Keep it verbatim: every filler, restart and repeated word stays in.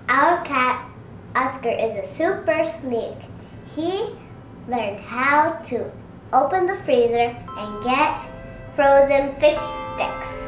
Our cat, Oscar, is a super sneak. He learned how to open the freezer and get frozen fish sticks.